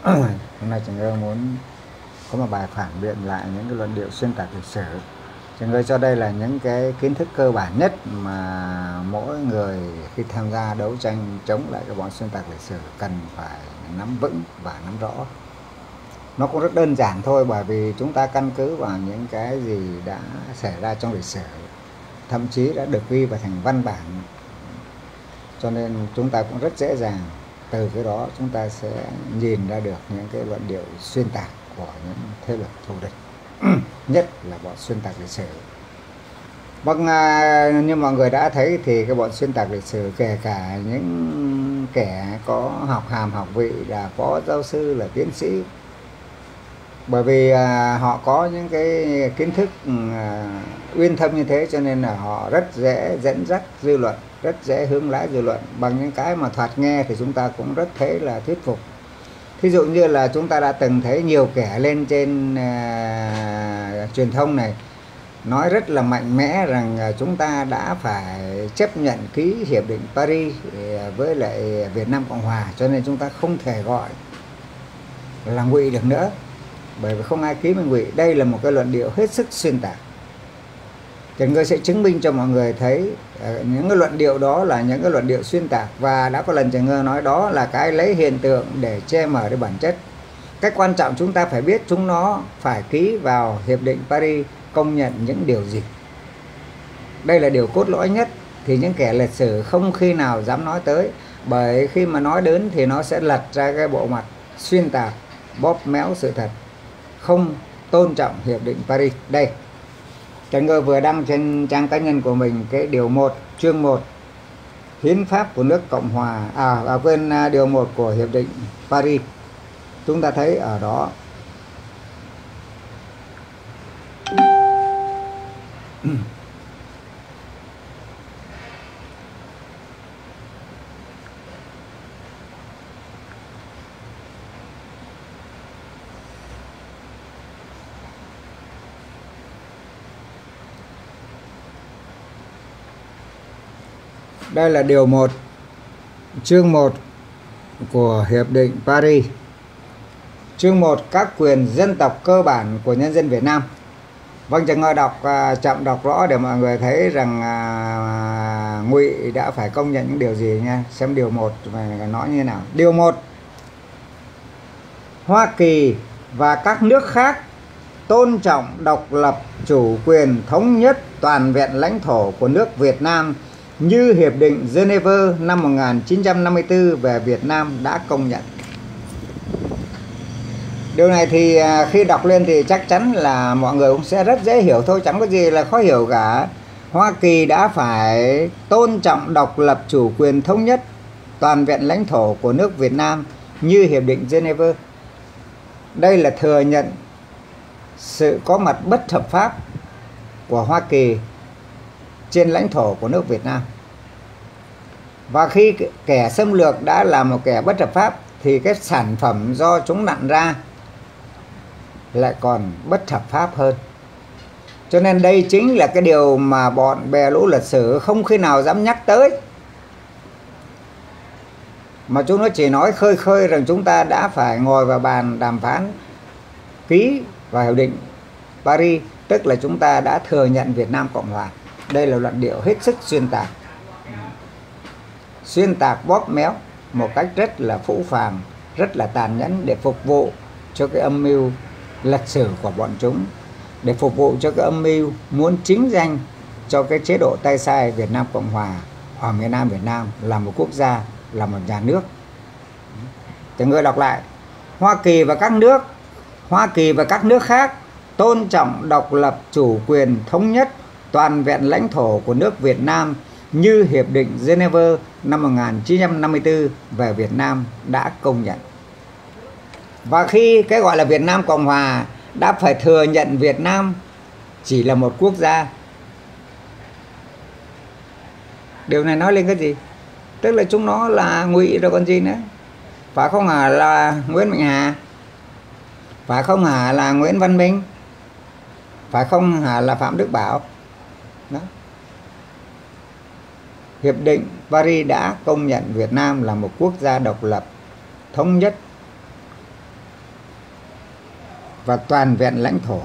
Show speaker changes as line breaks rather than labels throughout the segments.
Hôm nay Trường Ơi muốn có một bài phản biện lại những cái luận điệu xuyên tạc lịch sử. Trường Ơi cho đây là những cái kiến thức cơ bản nhất mà mỗi người khi tham gia đấu tranh chống lại cái bọn xuyên tạc lịch sử cần phải nắm vững và nắm rõ. Nó cũng rất đơn giản thôi, bởi vì chúng ta căn cứ vào những cái gì đã xảy ra trong lịch sử, thậm chí đã được ghi vào thành văn bản, cho nên chúng ta cũng rất dễ dàng từ cái đó chúng ta sẽ nhìn ra được những cái luận điệu xuyên tạc của những thế lực thù địch, nhất là bọn xuyên tạc lịch sử. Vâng, như mọi người đã thấy thì cái bọn xuyên tạc lịch sử, kể cả những kẻ có học hàm học vị là phó giáo sư, là tiến sĩ, bởi vì họ có những cái kiến thức uyên thâm như thế, cho nên là họ rất dễ dẫn dắt dư luận, rất dễ hướng lái dư luận bằng những cái mà thoạt nghe thì chúng ta cũng rất thấy là thuyết phục. Thí dụ như là chúng ta đã từng thấy nhiều kẻ lên trên truyền thông này nói rất là mạnh mẽ rằng chúng ta đã phải chấp nhận ký hiệp định Paris với lại Việt Nam Cộng Hòa, cho nên chúng ta không thể gọi là ngụy được nữa, bởi vì không ai ký với ngụy. Đây là một cái luận điệu hết sức xuyên tạc. Trần Ngơ sẽ chứng minh cho mọi người thấy những cái luận điệu đó là những cái luận điệu xuyên tạc, và đã có lần Trần Ngơ nói đó là cái lấy hiện tượng để che mờ cái bản chất. Cái quan trọng chúng ta phải biết chúng nó phải ký vào hiệp định Paris công nhận những điều gì. Đây là điều cốt lõi nhất, thì những kẻ lịch sử không khi nào dám nói tới, bởi khi mà nói đến thì nó sẽ lật ra cái bộ mặt xuyên tạc, bóp méo sự thật, không tôn trọng hiệp định Paris. Đây, Trần Ngơ vừa đăng trên trang cá nhân của mình cái điều 1, chương 1 hiến pháp của nước Cộng Hòa, điều 1 của hiệp định Paris. Chúng ta thấy ở đó đây là điều 1, chương 1 của hiệp định Paris. Chương 1, các quyền dân tộc cơ bản của nhân dân Việt Nam. Vâng, Trần Ngơ đọc chậm, đọc rõ để mọi người thấy rằng ngụy đã phải công nhận những điều gì nha. Xem điều 1 mà nói như thế nào. Điều 1, Hoa Kỳ và các nước khác tôn trọng độc lập, chủ quyền, thống nhất, toàn vẹn lãnh thổ của nước Việt Nam như Hiệp định Geneva năm 1954 về Việt Nam đã công nhận. Điều này thì khi đọc lên thì chắc chắn là mọi người cũng sẽ rất dễ hiểu thôi, chẳng có gì là khó hiểu cả. Hoa Kỳ đã phải tôn trọng độc lập, chủ quyền, thống nhất, toàn vẹn lãnh thổ của nước Việt Nam như Hiệp định Geneva. Đây là thừa nhận sự có mặt bất hợp pháp của Hoa Kỳ trên lãnh thổ của nước Việt Nam. Và khi kẻ xâm lược đã là một kẻ bất hợp pháp thì cái sản phẩm do chúng nặn ra lại còn bất hợp pháp hơn. Cho nên đây chính là cái điều mà bọn bè lũ lịch sử không khi nào dám nhắc tới, mà chúng nó chỉ nói khơi khơi rằng chúng ta đã phải ngồi vào bàn đàm phán ký vào hiệp định Paris, tức là chúng ta đã thừa nhận Việt Nam Cộng Hòa. Đây là luận điệu hết sức xuyên tạc, bóp méo một cách rất là phũ phàng, rất là tàn nhẫn để phục vụ cho cái âm mưu lịch sử của bọn chúng, để phục vụ cho cái âm mưu muốn chính danh cho cái chế độ tay sai Việt Nam Cộng Hòa ở miền Nam Việt Nam là một quốc gia, là một nhà nước. Từng người đọc lại: Hoa Kỳ và các nước khác tôn trọng độc lập, chủ quyền, thống nhất, toàn vẹn lãnh thổ của nước Việt Nam như Hiệp định Geneva năm 1954 về Việt Nam đã công nhận. Và khi cái gọi là Việt Nam Cộng Hòa đã phải thừa nhận Việt Nam chỉ là một quốc gia, điều này nói lên cái gì? Tức là chúng nó là ngụy rồi còn gì nữa. Phải không hả là Nguyễn Mạnh Hà? Phải không hả là Nguyễn Văn Minh? Phải không hả là Phạm Đức Bảo? Đó. Hiệp định Paris đã công nhận Việt Nam là một quốc gia độc lập, thống nhất, và toàn vẹn lãnh thổ.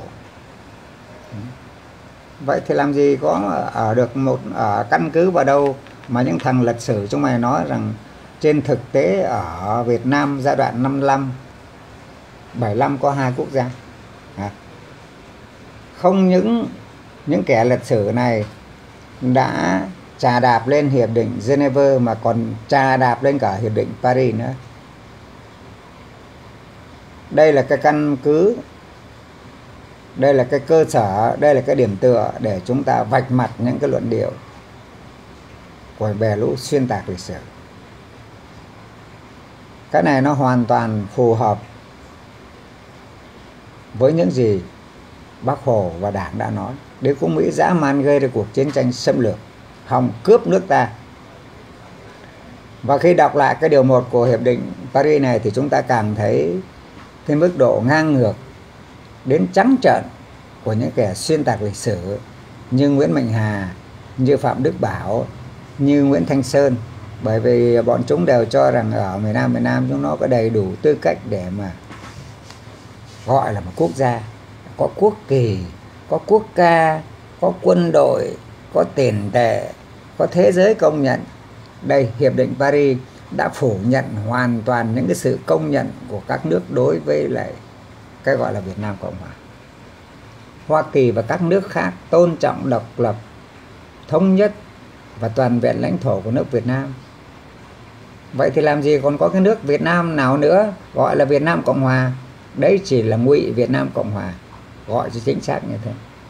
Vậy thì làm gì có ở được căn cứ vào đâu mà những thằng lịch sử chúng mày nói rằng trên thực tế ở Việt Nam giai đoạn 55, 75 có 2 quốc gia. Không những kẻ lịch sử này đã chà đạp lên Hiệp định Geneva mà còn chà đạp lên cả Hiệp định Paris nữa. Đây là cái căn cứ, đây là cái cơ sở, đây là cái điểm tựa để chúng ta vạch mặt những cái luận điệu của bè lũ xuyên tạc lịch sử. Cái này nó hoàn toàn phù hợp với những gì Bác Hồ và Đảng đã nói. Đế quốc Mỹ dã man gây ra cuộc chiến tranh xâm lược, hòng cướp nước ta. Và khi đọc lại cái điều 1 của Hiệp định Paris này thì chúng ta càng thấy cái mức độ ngang ngược đến trắng trợn của những kẻ xuyên tạc lịch sử như Nguyễn Mạnh Hà, như Phạm Đức Bảo, như Nguyễn Thanh Sơn. Bởi vì bọn chúng đều cho rằng ở miền Nam chúng nó có đầy đủ tư cách để mà gọi là một quốc gia, có quốc kỳ, có quốc ca, có quân đội, có tiền tệ, có thế giới công nhận. Đây, Hiệp định Paris đã phủ nhận hoàn toàn những cái sự công nhận của các nước đối với lại cái gọi là Việt Nam Cộng Hòa. Hoa Kỳ và các nước khác tôn trọng độc lập, thống nhất và toàn vẹn lãnh thổ của nước Việt Nam. Vậy thì làm gì còn có cái nước Việt Nam nào nữa gọi là Việt Nam Cộng Hòa? Đấy chỉ là ngụy Việt Nam Cộng Hòa, gọi cho chính xác như thế.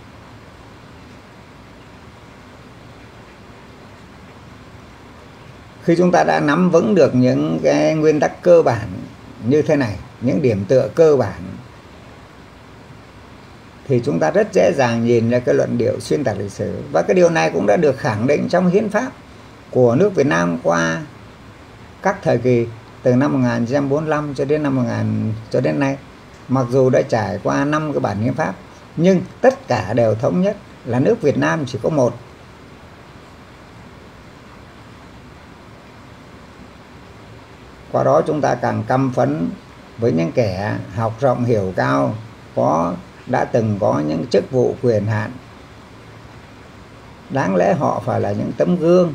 Khi chúng ta đã nắm vững được những cái nguyên tắc cơ bản như thế này, những điểm tựa cơ bản, thì chúng ta rất dễ dàng nhìn ra cái luận điệu xuyên tạc lịch sử. Và cái điều này cũng đã được khẳng định trong hiến pháp của nước Việt Nam qua các thời kỳ từ năm 1945 cho đến nay. Mặc dù đã trải qua 5 cái bản hiến pháp, nhưng tất cả đều thống nhất là nước Việt Nam chỉ có một. Qua đó chúng ta càng căm phẫn với những kẻ học rộng hiểu cao, đã từng có những chức vụ quyền hạn. Đáng lẽ họ phải là những tấm gương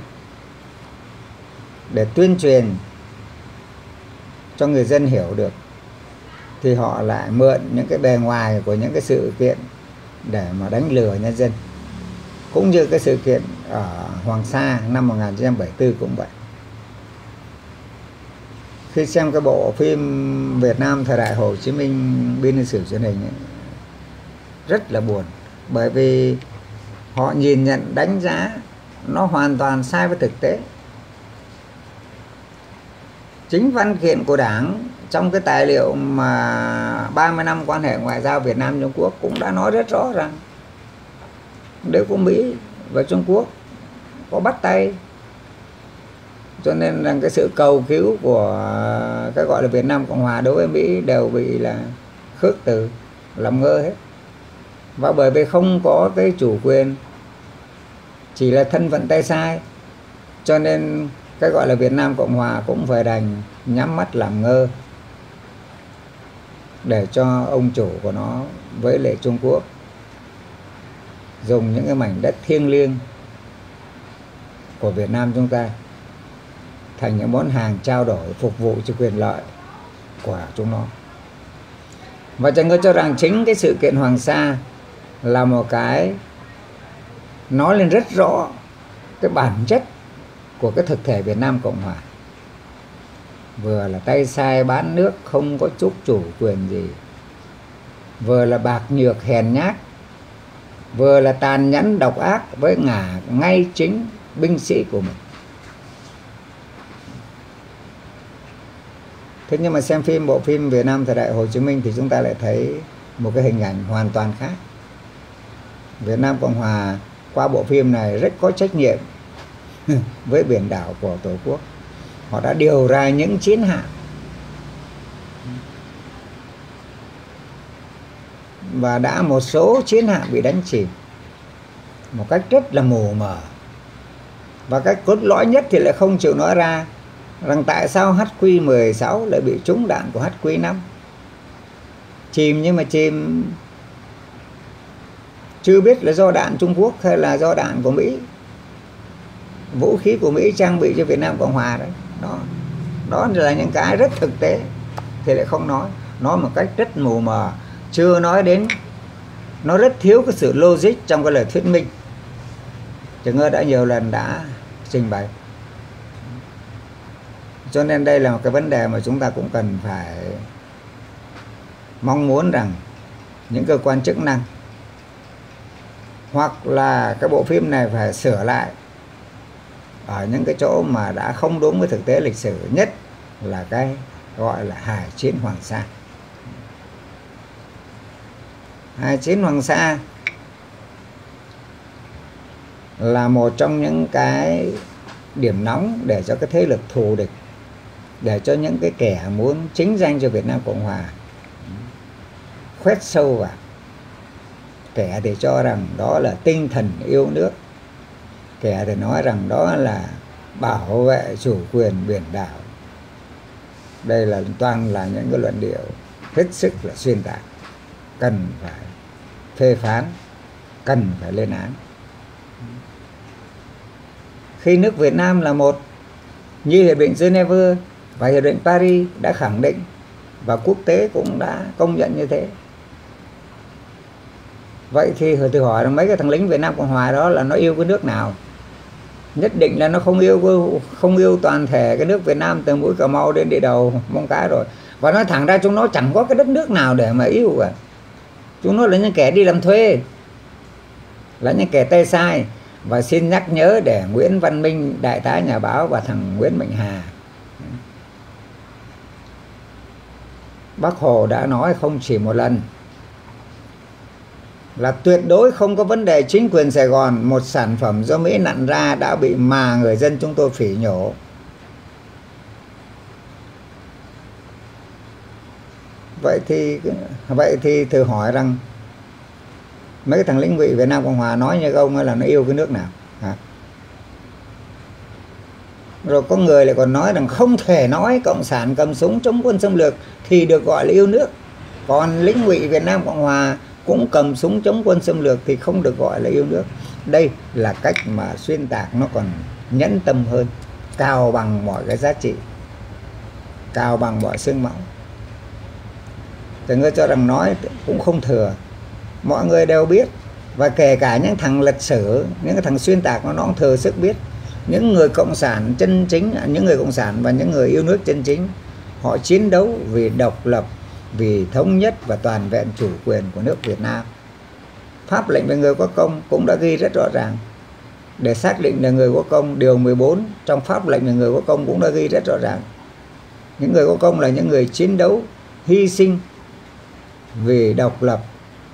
để tuyên truyền cho người dân hiểu được, thì họ lại mượn những cái bề ngoài của những cái sự kiện để mà đánh lừa nhân dân. Cũng như cái sự kiện ở Hoàng Sa năm 1974 cũng vậy. Khi xem cái bộ phim Việt Nam thời đại Hồ Chí Minh biên niên sử truyền hình ấy, rất là buồn. Bởi vì họ nhìn nhận đánh giá nó hoàn toàn sai với thực tế. Chính văn kiện của Đảng trong cái tài liệu mà 30 năm quan hệ ngoại giao Việt Nam Trung Quốc cũng đã nói rất rõ rằng đế quốc Mỹ và Trung Quốc có bắt tay, cho nên rằng cái sự cầu cứu của cái gọi là Việt Nam Cộng Hòa đối với Mỹ đều bị là khước từ, làm ngơ hết. Và bởi vì không có cái chủ quyền, chỉ là thân phận tay sai, cho nên cái gọi là Việt Nam Cộng Hòa cũng phải đành nhắm mắt làm ngơ để cho ông chủ của nó với lại Trung Quốc dùng những cái mảnh đất thiêng liêng của Việt Nam chúng ta thành những món hàng trao đổi phục vụ cho quyền lợi của chúng nó. Và Trần Ngơ cho rằng chính cái sự kiện Hoàng Sa là một cái nói lên rất rõ cái bản chất của cái thực thể Việt Nam Cộng Hòa. Vừa là tay sai bán nước, không có chút chủ quyền gì, vừa là bạc nhược hèn nhát, vừa là tàn nhẫn độc ác với ngay chính binh sĩ của mình. Thế nhưng mà xem bộ phim Việt Nam thời đại Hồ Chí Minh thì chúng ta lại thấy một cái hình ảnh hoàn toàn khác. Việt Nam Cộng Hòa qua bộ phim này rất có trách nhiệm với biển đảo của Tổ quốc. Họ đã điều ra những chiến hạm và đã một số chiến hạm bị đánh chìm một cách rất là mù mờ. Và cái cốt lõi nhất thì lại không chịu nói ra rằng tại sao HQ-16 lại bị trúng đạn của HQ-5. chìm, nhưng mà chìm chưa biết là do đạn Trung Quốc hay là do đạn của Mỹ, vũ khí của Mỹ trang bị cho Việt Nam Cộng Hòa đấy. Đó là những cái rất thực tế thì lại không nói một cách rất mù mờ, chưa nói đến nó rất thiếu cái sự logic trong cái lời thuyết minh. Trần Ngơ đã nhiều lần đã trình bày. Cho nên đây là một cái vấn đề mà chúng ta cũng cần phải mong muốn rằng những cơ quan chức năng hoặc là cái bộ phim này phải sửa lại ở những cái chỗ mà đã không đúng với thực tế lịch sử, nhất là cái gọi là Hải Chiến Hoàng Sa. Hải Chiến Hoàng Sa là một trong những cái điểm nóng để cho cái thế lực thù địch, để cho những cái kẻ muốn chính danh cho Việt Nam Cộng Hòa khoét sâu vào. Kẻ thì cho rằng đó là tinh thần yêu nước, kẻ thì nói rằng đó là bảo vệ chủ quyền biển đảo. Đây là toàn là những cái luận điệu hết sức là xuyên tạc, cần phải phê phán, cần phải lên án. Khi nước Việt Nam là một, như Hiệp định Geneva và Hiệp định Paris đã khẳng định, và quốc tế cũng đã công nhận như thế. Vậy thì thử hỏi là mấy cái thằng lính Việt Nam Cộng Hòa đó là nó yêu cái nước nào? Nhất định là nó không yêu toàn thể cái nước Việt Nam từ mũi Cà Mau đến địa đầu Móng Cái rồi. Và nói thẳng ra chúng nó chẳng có cái đất nước nào để mà yêu cả. Chúng nó là những kẻ đi làm thuê, là những kẻ tay sai. Và xin nhắc nhớ để Nguyễn Văn Minh, đại tá nhà báo, và thằng Nguyễn Mạnh Hà, Bác Hồ đã nói không chỉ một lần là tuyệt đối không có vấn đề chính quyền Sài Gòn, một sản phẩm do Mỹ nặn ra đã bị mà người dân chúng tôi phỉ nhổ. Vậy thì thử hỏi rằng mấy cái thằng lính ngụy Việt Nam Cộng Hòa nói như ông là nó yêu cái nước nào hả? Rồi có người lại còn nói rằng không thể nói cộng sản cầm súng chống quân xâm lược thì được gọi là yêu nước, còn lính ngụy Việt Nam Cộng Hòa cũng cầm súng chống quân xâm lược thì không được gọi là yêu nước. Đây là cách mà xuyên tạc nó còn nhẫn tâm hơn, cao bằng mọi cái giá trị, cao bằng mọi xương máu. Thì người cho rằng nói cũng không thừa, mọi người đều biết. Và kể cả những thằng lịch sử, những cái thằng xuyên tạc nó cũng thừa sức biết. Những người cộng sản chân chính, những người cộng sản và những người yêu nước chân chính, họ chiến đấu vì độc lập, vì thống nhất và toàn vẹn chủ quyền của nước Việt Nam. Pháp lệnh về người có công cũng đã ghi rất rõ ràng. Để xác định là người có công, điều 14 trong pháp lệnh về người có công cũng đã ghi rất rõ ràng. Những người có công là những người chiến đấu, hy sinh vì độc lập,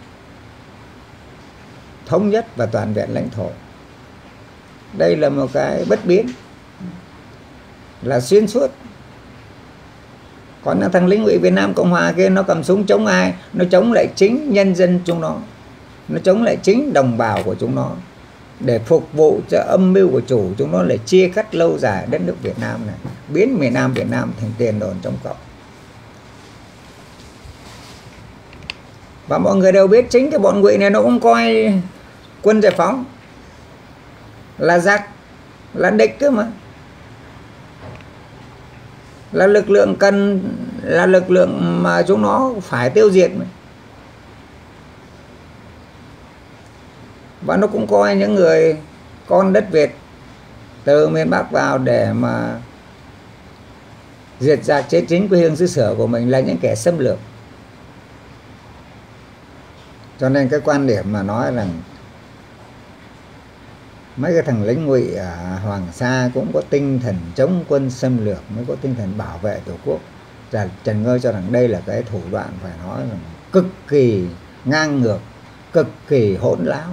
thống nhất và toàn vẹn lãnh thổ. Đây là một cái bất biến, là xuyên suốt. Còn thằng lính ngụy Việt Nam Cộng Hòa kia nó cầm súng chống ai? Nó chống lại chính nhân dân chúng nó chống lại chính đồng bào của chúng nó, để phục vụ cho âm mưu của chủ chúng nó là chia cắt lâu dài đất nước Việt Nam này, biến miền Nam Việt Nam thành tiền đồn trong cộng. Và mọi người đều biết chính cái bọn ngụy này nó cũng coi quân giải phóng là giặc, là địch cơ mà, là lực lượng là lực lượng mà chúng nó phải tiêu diệt mà. Và nó cũng coi những người con đất Việt từ miền Bắc vào để mà diệt giặc chế chính quê hương xứ sở của mình là những kẻ xâm lược. Cho nên cái quan điểm mà nói rằng mấy cái thằng lính ngụy ở Hoàng Sa cũng có tinh thần chống quân xâm lược, mới có tinh thần bảo vệ Tổ quốc. Trần Ngơ cho rằng đây là cái thủ đoạn phải nói rằng cực kỳ ngang ngược, cực kỳ hỗn láo.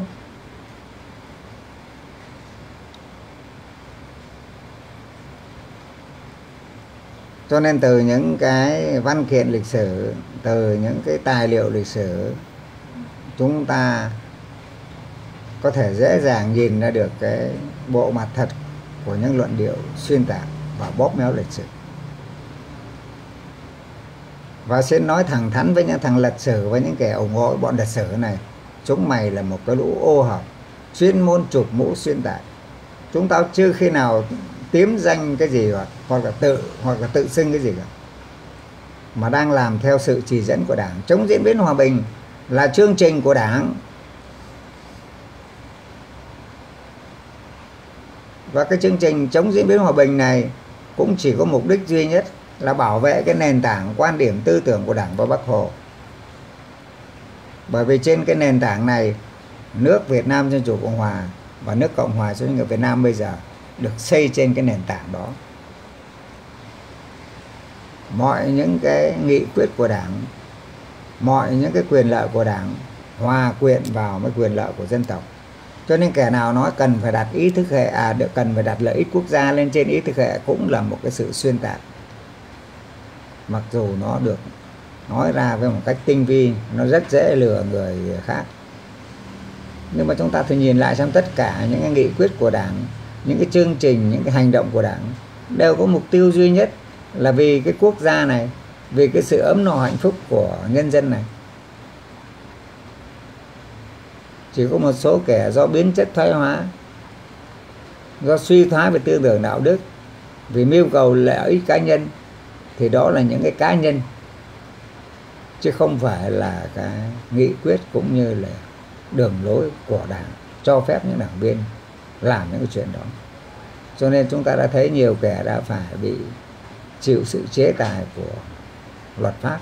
Cho nên từ những cái văn kiện lịch sử, từ những cái tài liệu lịch sử, chúng ta có thể dễ dàng nhìn ra được cái bộ mặt thật của những luận điệu xuyên tạc và bóp méo lịch sử. Và xin nói thẳng thắn với những thằng lật sử, với những kẻ ủng hộ bọn lật sử này, chúng mày là một cái lũ ô hợp chuyên môn chụp mũ xuyên tạc. Chúng tao chưa khi nào tiếm danh cái gì hoặc là tự xưng cái gì cả, mà đang làm theo sự chỉ dẫn của Đảng. Chống diễn biến hòa bình là chương trình của Đảng, và cái chương trình chống diễn biến hòa bình này cũng chỉ có mục đích duy nhất là bảo vệ cái nền tảng quan điểm tư tưởng của Đảng và Bác Hồ. Bởi vì trên cái nền tảng này, nước Việt Nam Dân Chủ Cộng Hòa và nước Cộng hòa xã hội chủ nghĩa Việt Nam bây giờ được xây trên cái nền tảng đó. Mọi những cái nghị quyết của Đảng, mọi những cái quyền lợi của Đảng hòa quyện vào với quyền lợi của dân tộc. Cho nên kẻ nào nói cần phải đặt ý thức hệ, cần phải đặt lợi ích quốc gia lên trên ý thức hệ cũng là một cái sự xuyên tạc. Mặc dù nó được nói ra với một cách tinh vi, nó rất dễ lừa người khác. Nhưng mà chúng ta phải nhìn lại xem tất cả những cái nghị quyết của Đảng, những cái chương trình, những cái hành động của Đảng đều có mục tiêu duy nhất là vì cái quốc gia này, vì cái sự ấm no hạnh phúc của nhân dân này. Chỉ có một số kẻ do biến chất thoái hóa, do suy thoái về tư tưởng đạo đức, vì mưu cầu lợi ích cá nhân, thì đó là những cái cá nhân, chứ không phải là cái nghị quyết cũng như là đường lối của Đảng cho phép những đảng viên làm những cái chuyện đó. Cho nên chúng ta đã thấy nhiều kẻ đã phải bị chịu sự chế tài của luật pháp.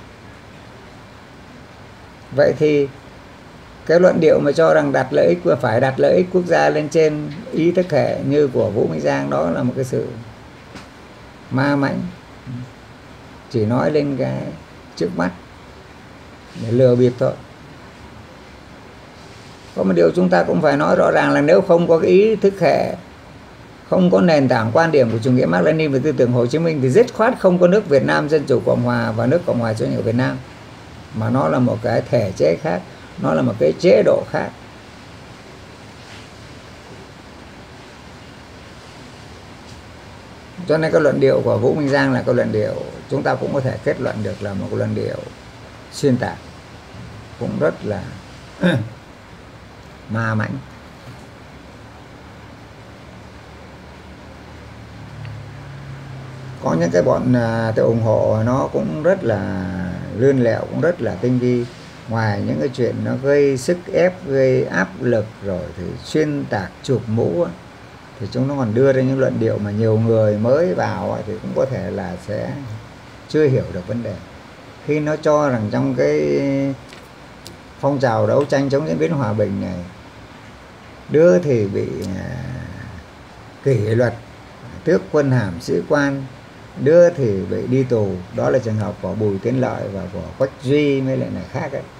Vậy thì cái luận điệu mà cho rằng phải đặt lợi ích quốc gia lên trên ý thức hệ như của Vũ Minh Giang, đó là một cái sự ma mãnh, chỉ nói lên cái trước mắt để lừa bịp thôi. Có một điều chúng ta cũng phải nói rõ ràng là nếu không có cái ý thức hệ, không có nền tảng quan điểm của chủ nghĩa Mác Lênin và tư tưởng Hồ Chí Minh thì dứt khoát không có nước Việt Nam Dân Chủ Cộng Hòa và nước Cộng hòa xã hội chủ nghĩa Việt Nam, mà nó là một cái thể chế khác, nó là một cái chế độ khác. Cho nên cái luận điệu của Vũ Minh Giang là cái luận điệu chúng ta cũng có thể kết luận được là một cái luận điệu xuyên tạc, cũng rất là ma mãnh. Có những cái bọn tôi ủng hộ nó cũng rất là lươn lẹo, cũng rất là tinh vi. Ngoài những cái chuyện nó gây sức ép, gây áp lực rồi thì xuyên tạc, chụp mũ, thì chúng nó còn đưa ra những luận điệu mà nhiều người mới vào thì cũng có thể là sẽ chưa hiểu được vấn đề. Khi nó cho rằng trong cái phong trào đấu tranh chống diễn biến hòa bình này, đứa thì bị kỷ luật, tước quân hàm sĩ quan, đứa thì bị đi tù. Đó là trường hợp của Bùi Tiến Lợi và của Quách Duy mấy lại này khác ấy.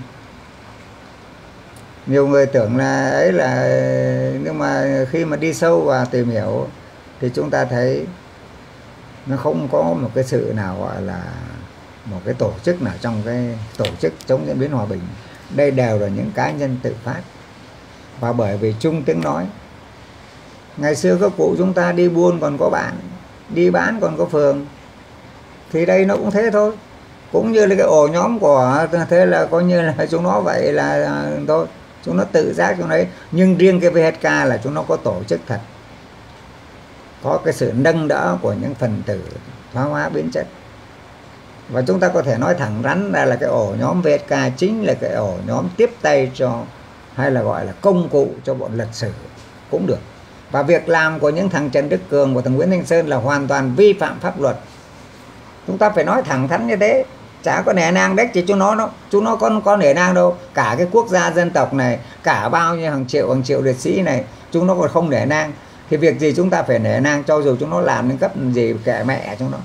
Nhiều người tưởng là ấy là, nhưng mà khi mà đi sâu và tìm hiểu thì chúng ta thấy nó không có một cái sự nào gọi là một cái tổ chức nào trong cái tổ chức chống diễn biến hòa bình. Đây đều là những cá nhân tự phát. Và bởi vì chung tiếng nói, ngày xưa các cụ chúng ta đi buôn còn có bạn, đi bán còn có phường, thì đây nó cũng thế thôi. Cũng như là cái ổ nhóm của, thế là coi như là chúng nó vậy là thôi, chúng nó tự giác chúng đấy. Nhưng riêng cái VHK là chúng nó có tổ chức thật, có cái sự nâng đỡ của những phần tử thoái hóa biến chất. Và chúng ta có thể nói thẳng rắn ra là cái ổ nhóm VHK chính là cái ổ nhóm tiếp tay cho, hay là gọi là công cụ cho bọn lật sử cũng được. Và việc làm của những thằng Trần Đức Cường và thằng Nguyễn Thanh Sơn là hoàn toàn vi phạm pháp luật. Chúng ta phải nói thẳng thắn như thế. Chả có nể nang đếch thì chúng nó có nể nang đâu. Cả cái quốc gia dân tộc này, cả bao nhiêu hàng triệu liệt sĩ này, chúng nó còn không nể nang. Thì việc gì chúng ta phải nể nang, cho dù chúng nó làm đến cấp gì kệ mẹ chúng nó.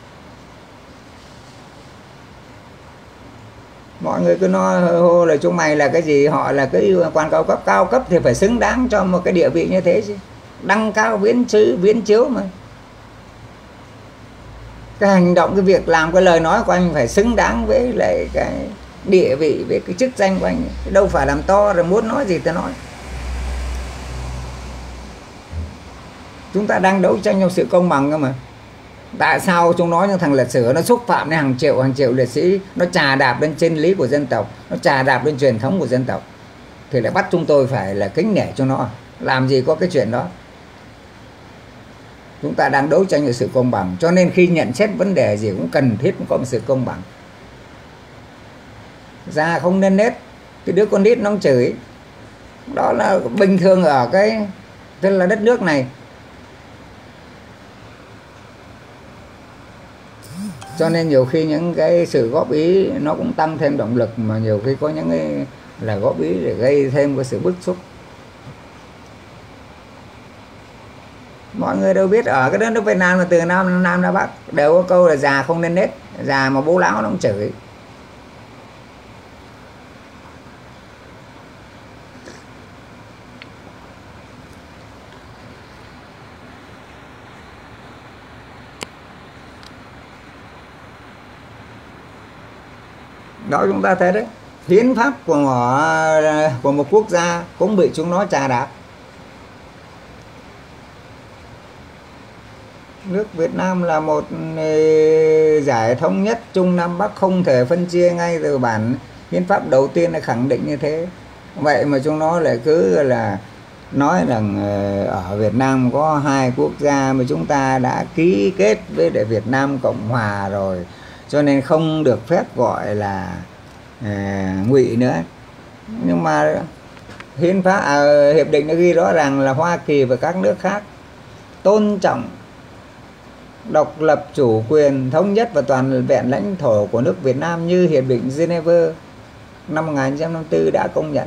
Mọi người cứ nói hô là chúng mày là cái gì, họ là cái quan cao cấp thì phải xứng đáng cho một cái địa vị như thế chứ. Đăng cao viễn chiếu mà. Cái hành động, cái việc làm, cái lời nói của anh phải xứng đáng với lại cái địa vị, với cái chức danh của anh. Đâu phải làm to rồi muốn nói gì thì nói. Chúng ta đang đấu tranh trong sự công bằng cơ mà. Tại sao chúng nói những thằng lịch sử nó xúc phạm đến hàng triệu liệt sĩ, nó chà đạp lên chân lý của dân tộc, nó chà đạp lên truyền thống của dân tộc, thì lại bắt chúng tôi phải là kính nể cho nó? Làm gì có cái chuyện đó. Chúng ta đang đấu tranh về sự công bằng, cho nên khi nhận xét vấn đề gì cũng cần thiết có một sự công bằng. Già không nên nết, cái đứa con nít nó chửi, đó là bình thường ở cái tức là đất nước này. Cho nên nhiều khi những cái sự góp ý nó cũng tăng thêm động lực, mà nhiều khi có những cái là góp ý để gây thêm cái sự bức xúc. Mọi người đều biết ở cái đất nước Việt Nam là từ Nam ra Bắc đều có câu là già không nên nết, già mà bố láo nó cũng chửi. Đó, chúng ta thấy đấy, hiến pháp của một quốc gia cũng bị chúng nó chà đạp. Nước Việt Nam là một giải thống nhất Trung Nam Bắc, không thể phân chia, ngay từ bản hiến pháp đầu tiên là khẳng định như thế. Vậy mà chúng nó lại cứ là nói rằng ở Việt Nam có hai quốc gia mà chúng ta đã ký kết với để Việt Nam Cộng Hòa rồi, cho nên không được phép gọi là ngụy nữa. Nhưng mà hiến pháp hiệp định đã ghi rõ ràng là Hoa Kỳ và các nước khác tôn trọng độc lập, chủ quyền, thống nhất và toàn vẹn lãnh thổ của nước Việt Nam như hiệp định Geneva năm 1954 đã công nhận.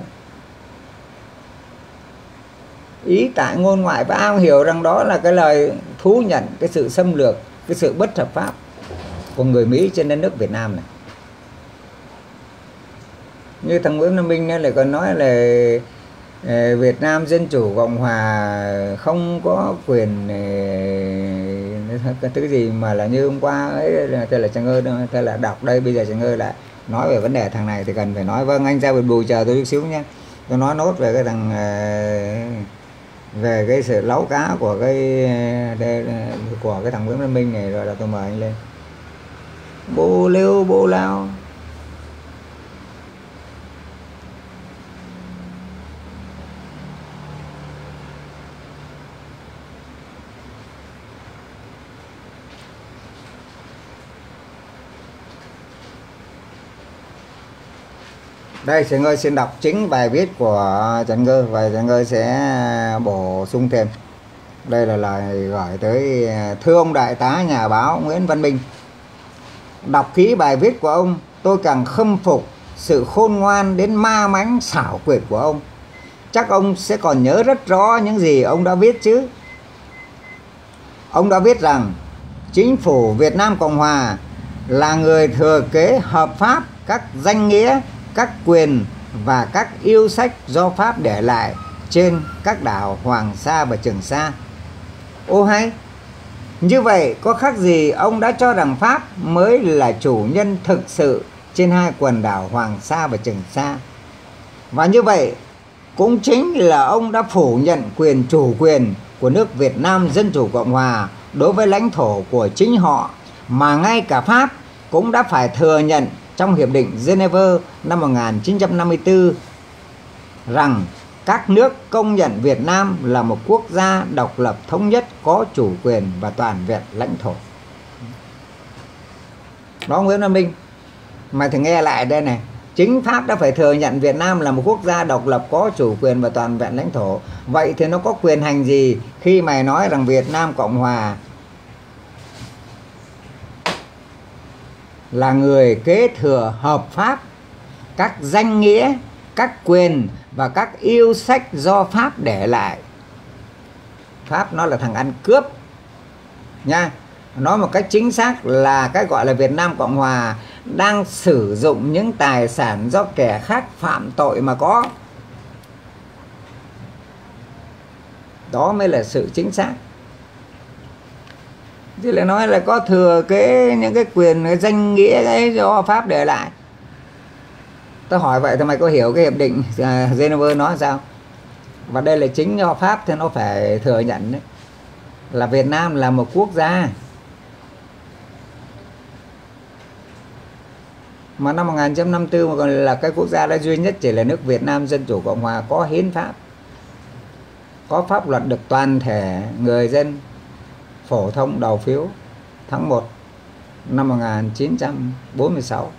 Ý tại ngôn ngoại, và ai hiểu rằng đó là cái lời thú nhận cái sự xâm lược, cái sự bất hợp pháp của người Mỹ trên đất nước Việt Nam này. Như thằng Nguyễn Văn Minh lại còn nói là Việt Nam Dân Chủ Cộng Hòa không có quyền cái gì mà là như hôm qua ấy, thế là Trần Ơi thế là đọc đây, bây giờ Trần Ơi lại nói về vấn đề thằng này thì cần phải nói. Vâng, anh ra Việt Bùi chờ tôi chút xíu nhé, tôi nói nốt về cái thằng về cái sự láu cá của cái thằng Nguyễn Văn Minh này, rồi là tôi mời anh lên. Bô lêu bô lao. Đây, Trần Ơi xin đọc chính bài viết của Trần Ngơ và Trần Ngơ sẽ bổ sung thêm. Đây là lời gửi tới thưa ông đại tá nhà báo Nguyễn Văn Minh. Đọc kỹ bài viết của ông, tôi càng khâm phục sự khôn ngoan đến ma mãnh xảo quyệt của ông. Chắc ông sẽ còn nhớ rất rõ những gì ông đã viết chứ. Ông đã viết rằng chính phủ Việt Nam Cộng Hòa là người thừa kế hợp pháp các danh nghĩa, các quyền và các yêu sách do Pháp để lại trên các đảo Hoàng Sa và Trường Sa. Ô hay! Như vậy có khác gì ông đã cho rằng Pháp mới là chủ nhân thực sự trên hai quần đảo Hoàng Sa và Trường Sa. Và như vậy cũng chính là ông đã phủ nhận quyền chủ quyền của nước Việt Nam Dân Chủ Cộng Hòa đối với lãnh thổ của chính họ, mà ngay cả Pháp cũng đã phải thừa nhận trong Hiệp định Geneva năm 1954 rằng các nước công nhận Việt Nam là một quốc gia độc lập thống nhất, có chủ quyền và toàn vẹn lãnh thổ. Đó, Nguyễn Văn Minh, mày thử nghe lại đây này. Chính Pháp đã phải thừa nhận Việt Nam là một quốc gia độc lập, có chủ quyền và toàn vẹn lãnh thổ. Vậy thì nó có quyền hành gì khi mày nói rằng Việt Nam Cộng Hòa là người kế thừa hợp pháp các danh nghĩa, các quyền và các yêu sách do Pháp để lại? Pháp nó là thằng ăn cướp nha. Nói một cách chính xác là cái gọi là Việt Nam Cộng Hòa đang sử dụng những tài sản do kẻ khác phạm tội mà có. Đó mới là sự chính xác. Chứ lại nói là có thừa kế những cái quyền, cái danh nghĩa ấy do Pháp để lại. Tôi hỏi vậy thì mày có hiểu cái hiệp định Geneva nói sao? Và đây là chính do Pháp thì nó phải thừa nhận đấy, là Việt Nam là một quốc gia Mà năm 1954 mà còn là cái quốc gia đã duy nhất chỉ là nước Việt Nam Dân Chủ Cộng Hòa có hiến pháp, có pháp luật được toàn thể người dân phổ thông đầu phiếu tháng 1 năm 1946.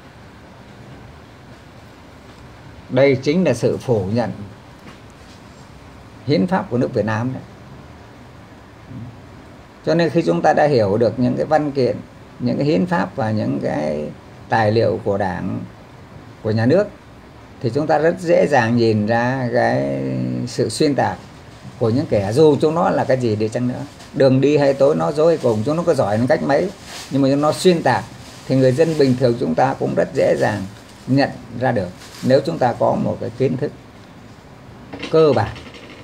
Đây chính là sự phủ nhận hiến pháp của nước Việt Nam đấy. Cho nên khi chúng ta đã hiểu được những cái văn kiện, những cái hiến pháp và những cái tài liệu của Đảng, của nhà nước, thì chúng ta rất dễ dàng nhìn ra cái sự xuyên tạc của những kẻ, dù chúng nó là cái gì đi chăng nữa, đường đi hay tối nói dối cùng, chúng nó có giỏi đến cách mấy, nhưng mà nó xuyên tạc thì người dân bình thường chúng ta cũng rất dễ dàng nhận ra được, nếu chúng ta có một cái kiến thức cơ bản.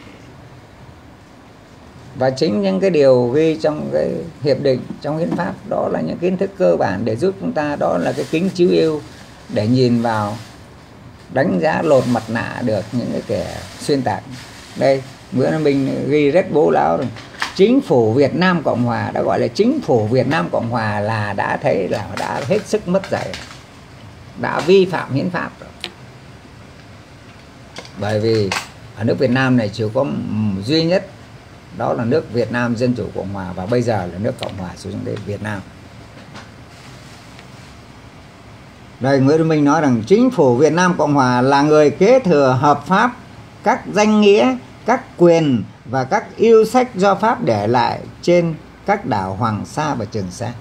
Và chính những cái điều ghi trong cái hiệp định, trong hiến pháp, đó là những kiến thức cơ bản để giúp chúng ta, đó là cái kính chiếu yêu để nhìn vào, đánh giá, lột mặt nạ được những cái kẻ xuyên tạc. Đây, Nguyễn Văn Bình ghi rất bố láo rồi. Chính phủ Việt Nam Cộng Hòa, đã gọi là chính phủ Việt Nam Cộng Hòa là đã thấy là đã hết sức mất dạy, đã vi phạm hiến pháp rồi. Bởi vì ở nước Việt Nam này chỉ có duy nhất, đó là nước Việt Nam Dân Chủ Cộng Hòa, và bây giờ là nước Cộng Hòa Xã hội chủ nghĩa Việt Nam. Đây, Nguyễn Văn Minh nói rằng chính phủ Việt Nam Cộng Hòa là người kế thừa hợp pháp các danh nghĩa, các quyền và các yêu sách do Pháp để lại trên các đảo Hoàng Sa và Trường Sa.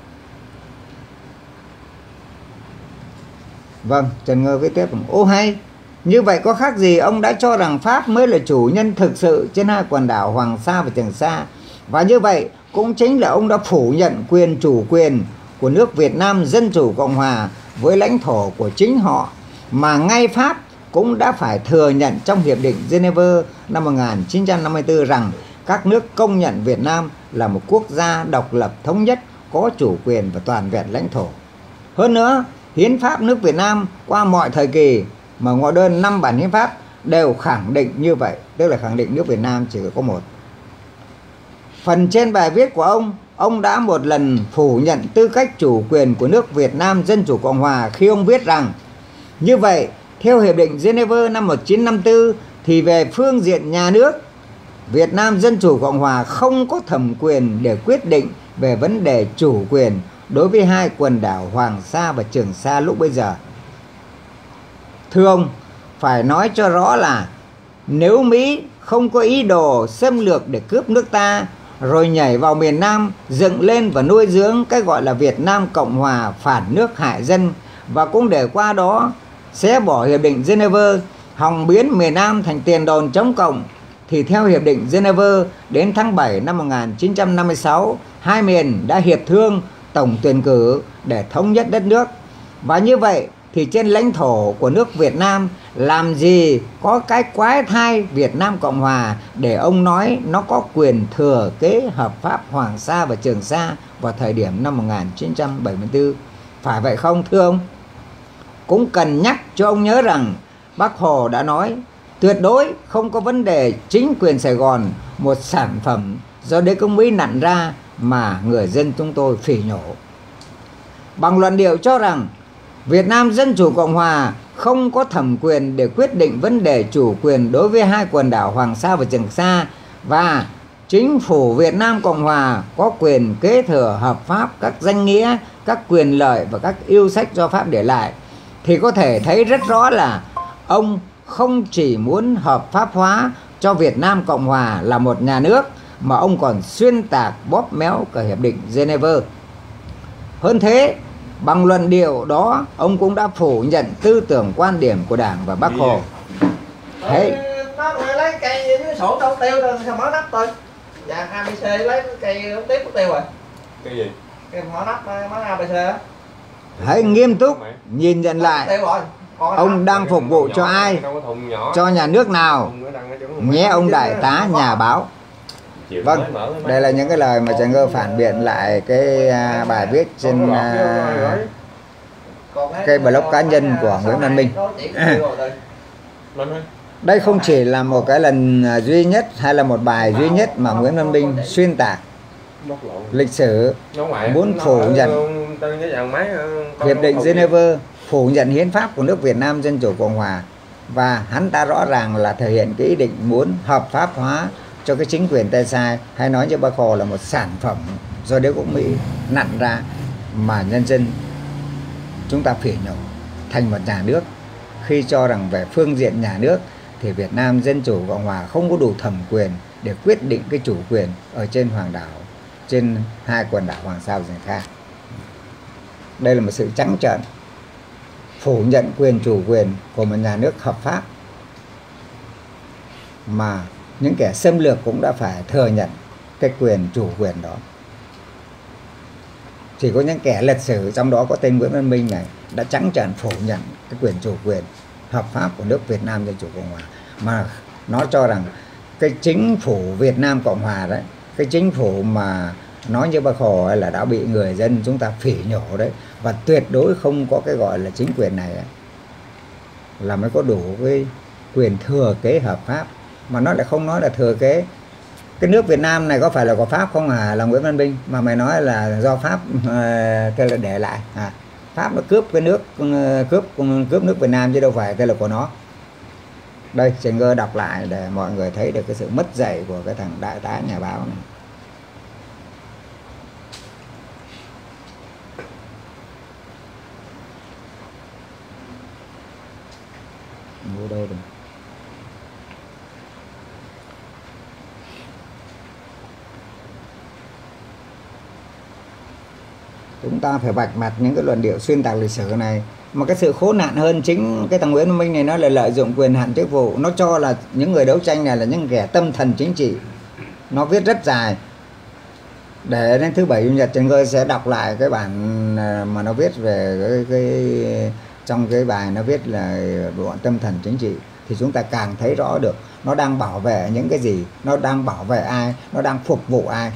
Vâng, Trần Ngơ viết tiếp: ô hay, như vậy có khác gì ông đã cho rằng Pháp mới là chủ nhân thực sự trên hai quần đảo Hoàng Sa và Trường Sa. Và như vậy cũng chính là ông đã phủ nhận quyền chủ quyền của nước Việt Nam Dân Chủ Cộng Hòa với lãnh thổ của chính họ, mà ngay Pháp cũng đã phải thừa nhận trong Hiệp định Geneva năm 1954 rằng các nước công nhận Việt Nam là một quốc gia độc lập thống nhất, có chủ quyền và toàn vẹn lãnh thổ. Hơn nữa, hiến pháp nước Việt Nam qua mọi thời kỳ mà ngõ đơn 5 bản hiến pháp đều khẳng định như vậy, tức là khẳng định nước Việt Nam chỉ có một. Phần trên bài viết của ông đã một lần phủ nhận tư cách chủ quyền của nước Việt Nam Dân Chủ Cộng Hòa khi ông viết rằng: như vậy, theo Hiệp định Geneva năm 1954 thì về phương diện nhà nước, Việt Nam Dân Chủ Cộng Hòa không có thẩm quyền để quyết định về vấn đề chủ quyền đối với hai quần đảo Hoàng Sa và Trường Sa lúc bấy giờ. Thưa ông, phải nói cho rõ là nếu Mỹ không có ý đồ xâm lược để cướp nước ta, rồi nhảy vào miền Nam, dựng lên và nuôi dưỡng cái gọi là Việt Nam Cộng Hòa phản nước hại dân, và cũng để qua đó xé bỏ Hiệp định Geneva, hòng biến miền Nam thành tiền đồn chống cộng, thì theo Hiệp định Geneva, đến tháng 7 năm 1956, hai miền đã hiệp thương tổng tuyển cử để thống nhất đất nước. Và như vậy thì trên lãnh thổ của nước Việt Nam làm gì có cái quái thai Việt Nam Cộng Hòa để ông nói nó có quyền thừa kế hợp pháp Hoàng Sa và Trường Sa vào thời điểm năm 1974. Phải vậy không thưa ông? Cũng cần nhắc cho ông nhớ rằng Bác Hồ đã nói tuyệt đối không có vấn đề chính quyền Sài Gòn, một sản phẩm do đế quốc Mỹ nặn ra mà người dân chúng tôi phỉ nhổ. Bằng luận điệu cho rằng Việt Nam Dân Chủ Cộng Hòa không có thẩm quyền để quyết định vấn đề chủ quyền đối với hai quần đảo Hoàng Sa và Trường Sa, và chính phủ Việt Nam Cộng Hòa có quyền kế thừa hợp pháp các danh nghĩa, các quyền lợi và các yêu sách do Pháp để lại, thì có thể thấy rất rõ là ông không chỉ muốn hợp pháp hóa cho Việt Nam Cộng Hòa là một nhà nước, mà ông còn xuyên tạc bóp méo cả Hiệp định Geneva. Hơn thế, bằng luận điệu đó, ông cũng đã phủ nhận tư tưởng quan điểm của Đảng và Bác Hồ. Thế
nó lấy cây sổ đâu tiêu rồi sao mở nắp tôi. Dạ ABC lấy cây ống tiếp tiêu rồi.
Cái gì?
Cái mở nắp mở ABC á.
Hãy nghiêm túc nhìn nhận lại ông đang phục vụ cho ai, cho nhà nước nào nhé ông đại tá nhà báo. Vâng, đây là những cái lời mà Trần Ngơ phản biện lại cái bài viết trên cái blog cá nhân của Nguyễn Văn Minh. Đây không chỉ là một cái lần duy nhất hay là một bài duy nhất mà Nguyễn Văn Minh xuyên tạc lịch sử, muốn phủ nhận
tư với dàn máy
Hiệp định Geneva phủ nhận hiến pháp của nước Việt Nam Dân chủ Cộng hòa, và hắn ta rõ ràng là thể hiện cái ý định muốn hợp pháp hóa cho cái chính quyền tay sai, hay nói như Bác Hồ là một sản phẩm do đế quốc Mỹ nặn ra mà nhân dân chúng ta phỉ nhổ thành một nhà nước, khi cho rằng về phương diện nhà nước thì Việt Nam Dân chủ Cộng hòa không có đủ thẩm quyền để quyết định cái chủ quyền ở trên hoàng đảo, trên hai quần đảo Hoàng Sa và Trường Sa. Đây là một sự trắng trợn phủ nhận quyền chủ quyền của một nhà nước hợp pháp, mà những kẻ xâm lược cũng đã phải thừa nhận cái quyền chủ quyền đó. Chỉ có những kẻ lật sử, trong đó có tên Nguyễn Văn Minh này, đã trắng trợn phủ nhận cái quyền chủ quyền hợp pháp của nước Việt Nam Dân chủ Cộng hòa, mà nó cho rằng cái chính phủ Việt Nam Cộng hòa đấy, cái chính phủ mà nói như Bác Hồ là đã bị người dân chúng ta phỉ nhổ đấy, và tuyệt đối không có cái gọi là chính quyền này ấy, là mới có đủ cái quyền thừa kế hợp pháp. Mà nó lại không nói là thừa kế. Cái nước Việt Nam này có phải là có Pháp không à, là Nguyễn Văn Bình, mà mày nói là do Pháp tức là để lại Pháp nó cướp cái nước, cướp nước Việt Nam chứ đâu phải tức là của nó. Đây, Trần Ngơ đọc lại để mọi người thấy được cái sự mất dạy của cái thằng đại tá nhà báo này. Mua đâu rồi? Chúng ta phải vạch mặt những cái luận điệu xuyên tạc lịch sử này. Mà cái sự khốn nạn hơn, chính cái thằng Nguyễn Văn Minh này nó là lợi dụng quyền hạn chức vụ. Nó cho là những người đấu tranh này là những kẻ tâm thần chính trị. Nó viết rất dài. Để đến thứ Bảy Chủ nhật Trần Ngơ sẽ đọc lại cái bản mà nó viết về trong cái bài nó viết là bọn tâm thần chính trị, thì chúng ta càng thấy rõ được nó đang bảo vệ những cái gì, nó đang bảo vệ ai, nó đang phục vụ ai.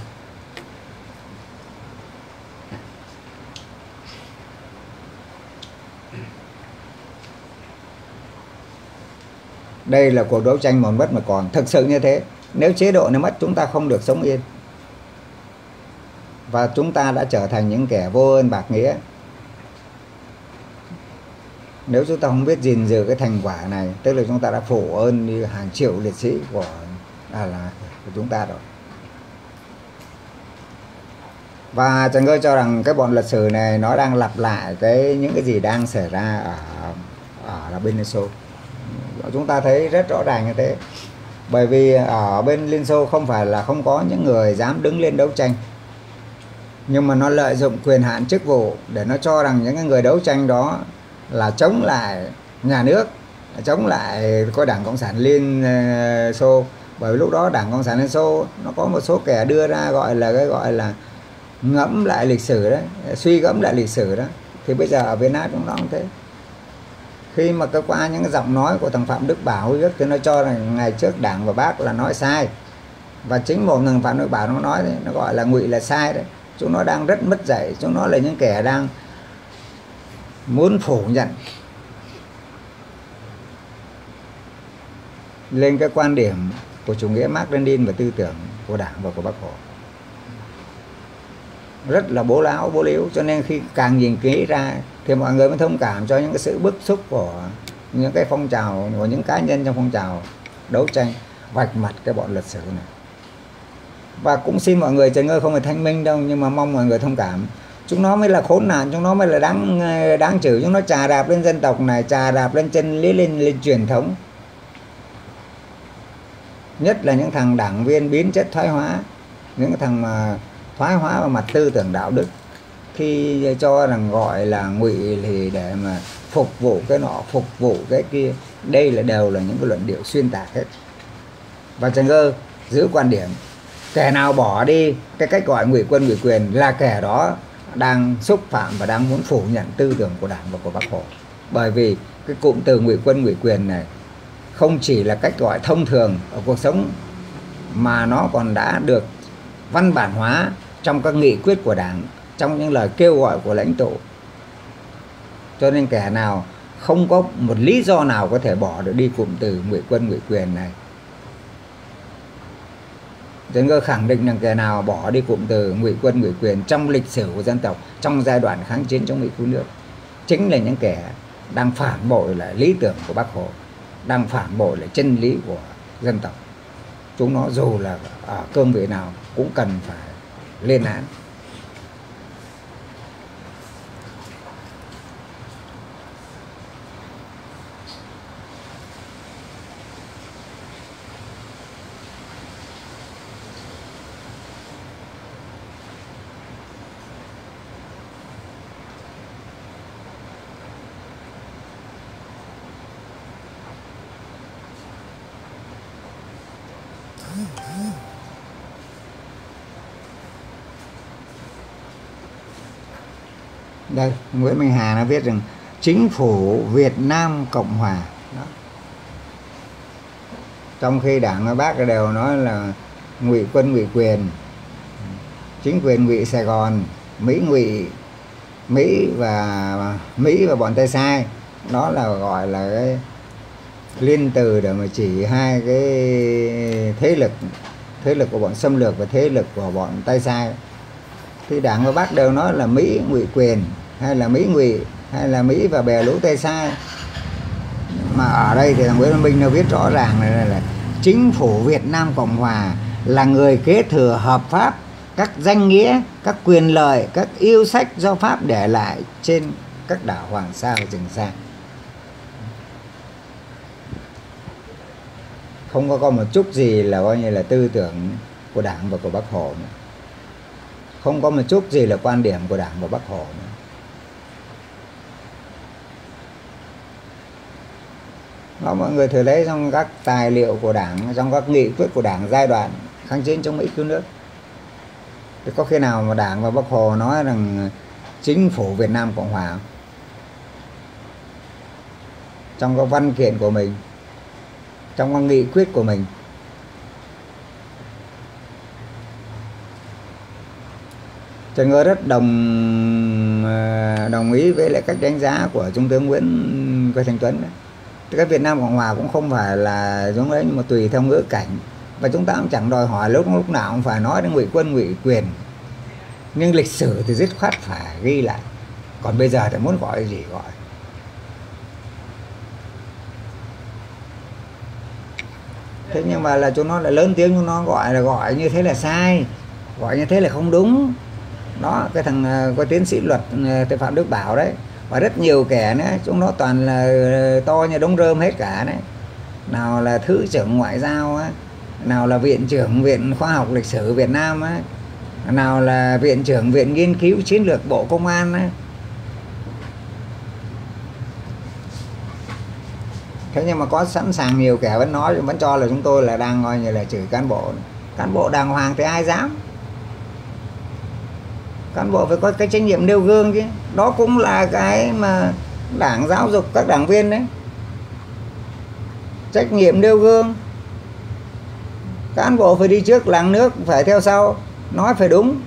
Đây là cuộc đấu tranh một mất mà còn, thực sự như thế. Nếu chế độ nó mất, chúng ta không được sống yên, và chúng ta đã trở thành những kẻ vô ơn bạc nghĩa. Nếu chúng ta không biết gìn giữ cái thành quả này, tức là chúng ta đã phụ ơn như hàng triệu liệt sĩ của chúng ta rồi. Và Trần Ngơ cho rằng cái bọn lịch sử này nó đang lặp lại những cái gì đang xảy ra ở bên Liên Xô. Chúng ta thấy rất rõ ràng như thế. Bởi vì ở bên Liên Xô không phải là không có những người dám đứng lên đấu tranh, nhưng mà nó lợi dụng quyền hạn chức vụ để nó cho rằng những người đấu tranh đó là chống lại nhà nước, chống lại có Đảng Cộng sản Liên Xô. Bởi vì lúc đó Đảng Cộng sản Liên Xô nó có một số kẻ đưa ra gọi là ngẫm lại lịch sử đấy, suy gẫm lại lịch sử đó. Thì bây giờ ở Việt Nam cũng nó cũng thế. Khi mà qua những cái giọng nói của thằng Phạm Đức Bảo thì nó cho rằng ngày trước Đảng và Bác là nói sai, và chính một thằng Phạm Đức Bảo nó nói đấy, nó gọi là ngụy là sai đấy. Chúng nó đang rất mất dạy, chúng nó là những kẻ đang muốn phủ nhận lên cái quan điểm của chủ nghĩa Mác Lênin và tư tưởng của Đảng và của Bác Hồ. Rất là bố láo, bố liếu. Cho nên khi càng nhìn kỹ ra thì mọi người mới thông cảm cho những cái sự bức xúc của những cái phong trào, của những cá nhân trong phong trào đấu tranh vạch mặt cái bọn lịch sử này. Và cũng xin mọi người, Trần Ngơ không phải thanh minh đâu, nhưng mà mong mọi người thông cảm. Chúng nó mới là khốn nạn, chúng nó mới là đáng chửi. Chúng nó chà đạp lên dân tộc này, chà đạp lên chân lý, lên truyền thống. Nhất là những thằng đảng viên biến chất thoái hóa, những thằng mà thoái hóa vào mặt tư tưởng đạo đức, khi cho rằng gọi là ngụy thì để mà phục vụ cái nọ, phục vụ cái kia. Đây đều là những cái luận điệu xuyên tạc hết. Và Trần Ngơ giữ quan điểm kẻ nào bỏ đi cái cách gọi ngụy quân ngụy quyền là kẻ đó đang xúc phạm và đang muốn phủ nhận tư tưởng của Đảng và của Bác Hồ. Bởi vì cái cụm từ ngụy quân ngụy quyền này không chỉ là cách gọi thông thường ở cuộc sống, mà nó còn đã được văn bản hóa trong các nghị quyết của Đảng, trong những lời kêu gọi của lãnh tụ. Cho nên kẻ nào không có một lý do nào có thể bỏ được đi cụm từ ngụy quân ngụy quyền này. Dân Cơ khẳng định rằng kẻ nào bỏ đi cụm từ ngụy quân ngụy quyền trong lịch sử của dân tộc trong giai đoạn kháng chiến chống Mỹ cứu nước chính là những kẻ đang phản bội lại lý tưởng của Bác Hồ, đang phản bội lại chân lý của dân tộc. Chúng nó dù là ở cương vị nào cũng cần phải lên án. Đây, Nguyễn Minh Hà nó viết rằng chính phủ Việt Nam Cộng Hòa. Đó. Trong khi Đảng và Bác đều nói là ngụy quân ngụy quyền, chính quyền ngụy Sài Gòn, Mỹ và bọn Tây Sai. Đó là gọi là cái liên từ để mà chỉ hai cái thế lực của bọn xâm lược và thế lực của bọn Tây Sai. Thì Đảng và Bác đều nói là Mỹ ngụy quyền, hay là Mỹ ngụy, hay là Mỹ và bè lũ Tây Sai. Mà ở đây thì thằng Nguyễn Văn Minh nó viết rõ ràng là chính phủ Việt Nam Cộng Hòa là người kế thừa hợp pháp các danh nghĩa, các quyền lợi, các yêu sách do Pháp để lại trên các đảo Hoàng Sa và Trường Sa. Không có một chút gì là coi như là tư tưởng của Đảng và của Bác Hồ nữa. Không có một chút gì là quan điểm của Đảng và Bác Hồ nữa. Đó, mọi người thử lấy trong các tài liệu của Đảng, trong các nghị quyết của Đảng giai đoạn kháng chiến chống Mỹ cứu nước, thì có khi nào mà Đảng và Bác Hồ nói rằng chính phủ Việt Nam Cộng Hòa không? Trong các văn kiện của mình, trong các nghị quyết của mình. Trần Cơ rất đồng ý với lại cách đánh giá của Trung tướng Nguyễn Quế Thanh Tuấn. Cái Việt Nam Cộng Hòa cũng không phải là giống đấy, nhưng mà tùy theo ngữ cảnh. Và chúng ta cũng chẳng đòi hỏi lúc nào cũng phải nói đến ngụy quân ngụy quyền. Nhưng lịch sử thì dứt khoát phải ghi lại. Còn bây giờ thì muốn gọi gì gọi. Thế nhưng mà là chúng nó lại lớn tiếng, chúng nó gọi như thế là sai, gọi như thế là không đúng. Đó, cái thằng có tiến sĩ luật Tội Phạm Đức Bảo đấy, và rất nhiều kẻ nữa, chúng nó toàn là to như đống rơm hết cả đấy. Nào là Thứ trưởng Ngoại giao á, nào là Viện trưởng Viện Khoa học Lịch sử Việt Nam á, nào là Viện trưởng Viện Nghiên cứu Chiến lược Bộ Công an á. Thế nhưng mà có sẵn sàng nhiều kẻ vẫn cho là chúng tôi là đang coi như là chửi cán bộ. Cán bộ đàng hoàng thì ai dám. Cán bộ phải có cái trách nhiệm nêu gương chứ. Đó cũng là cái mà Đảng giáo dục các đảng viên đấy. Trách nhiệm nêu gương. Cán bộ phải đi trước làng nước, phải theo sau, nói phải đúng.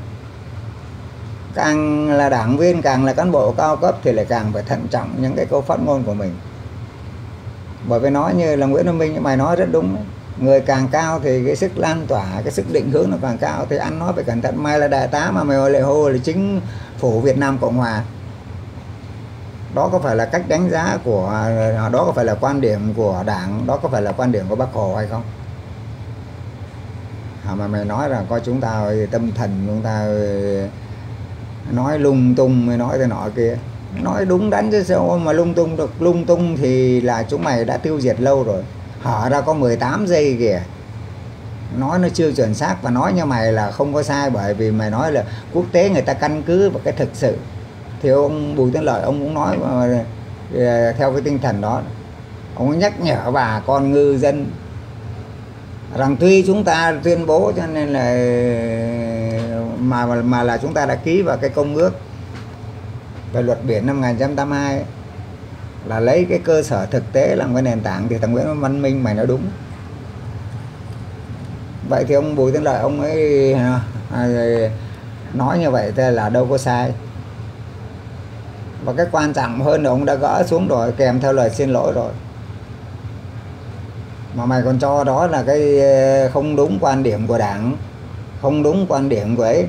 Càng là đảng viên, càng là cán bộ cao cấp thì lại càng phải thận trọng những cái câu phát ngôn của mình. Bởi vì nói như là Nguyễn Văn Minh, mày nói rất đúng đấy. Người càng cao thì cái sức lan tỏa, cái sức định hướng nó càng cao. Thì ăn nói phải cẩn thận. Mày là đại tá mà mày lại hô là chính phủ Việt Nam Cộng Hòa. Đó có phải là cách đánh giá của, đó có phải là quan điểm của Đảng, đó có phải là quan điểm của Bác Hồ hay không? Mà mày nói rằng coi chúng ta tâm thần, chúng ta nói lung tung, mới nói thế nọ kia. Nói đúng đắn chứ sao mà lung tung được. Lung tung thì là chúng mày đã tiêu diệt lâu rồi. Hở ra có 18 giây kìa. Nói nó chưa chuẩn xác. Và nói như mày là không có sai. Bởi vì mày nói là quốc tế người ta căn cứ vào cái thực sự. Thì ông Bùi Tiến Lợi ông cũng nói theo cái tinh thần đó. Ông nhắc nhở bà con ngư dân rằng tuy chúng ta tuyên bố cho nên là mà là chúng ta đã ký vào cái công ước về luật biển năm 1982 là lấy cái cơ sở thực tế làm cái nền tảng, thì thằng Nguyễn Văn Minh mày nói đúng. Vậy thì ông Bùi Tiến Lợi ông ấy nói như vậy là đâu có sai. Và cái quan trọng hơn là ông đã gỡ xuống rồi, kèm theo lời xin lỗi rồi. Mà mày còn cho đó là cái không đúng quan điểm của Đảng không đúng quan điểm của ấy.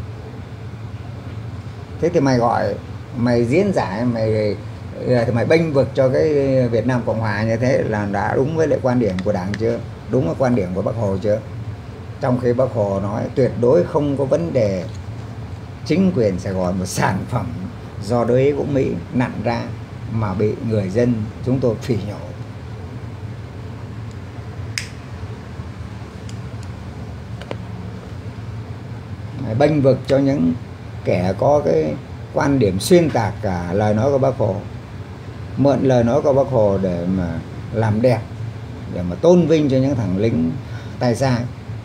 Thế thì mày gọi, mày diễn giải, mày bênh vực cho cái Việt Nam Cộng Hòa như thế là đã đúng với lại quan điểm của Đảng chưa? Đúng với quan điểm của Bác Hồ chưa? Trong khi Bác Hồ nói tuyệt đối không có vấn đề chính quyền Sài Gòn một sản phẩm do đới của Mỹ nặn ra mà bị người dân chúng tôi phỉ nhổ. Bênh vực cho những kẻ có cái quan điểm xuyên tạc cả lời nói của Bác Hồ, mượn lời nói của Bác Hồ để mà làm đẹp, để mà tôn vinh cho những thằng lính tay sai.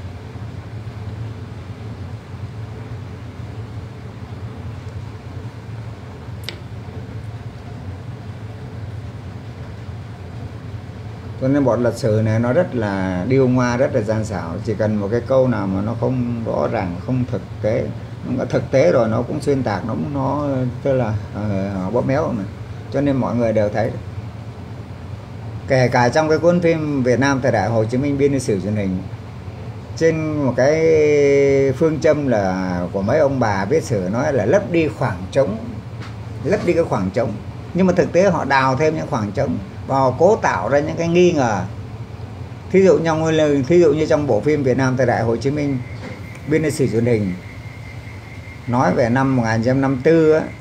Cho nên bọn lịch sử này nó rất là điêu ngoa, rất là gian xảo. Chỉ cần một cái câu nào mà nó không rõ ràng, không thực tế, nó có thực tế rồi nó cũng xuyên tạc, nó tức là bóp méo mà. Cho nên mọi người đều thấy, kể cả trong cái cuốn phim Việt Nam thời đại Hồ Chí Minh biên lịch sử truyền hình, trên một cái phương châm là của mấy ông bà viết sử nói là lấp đi khoảng trống, lấp đi cái khoảng trống, nhưng mà thực tế họ đào thêm những khoảng trống và họ cố tạo ra những cái nghi ngờ. Thí dụ như trong bộ phim Việt Nam thời đại Hồ Chí Minh biên lịch sử truyền hình nói về năm 1954 á,